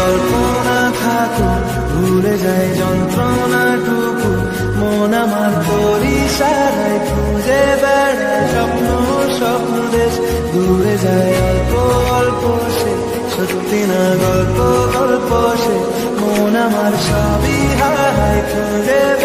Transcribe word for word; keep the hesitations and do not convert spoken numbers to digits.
কল্পনা থাকুক, ভুলে যায় যন্ত্রণাটুকু। মন আমার তোর ইশারায় খুঁজে বেড়ায় স্বপ্ন স্বপ্ন দেশ। দূরে যায় অল্প অল্প সে, সত্যি না গল্প গল্প সে। মন আমার সবই হারায় খুঁজে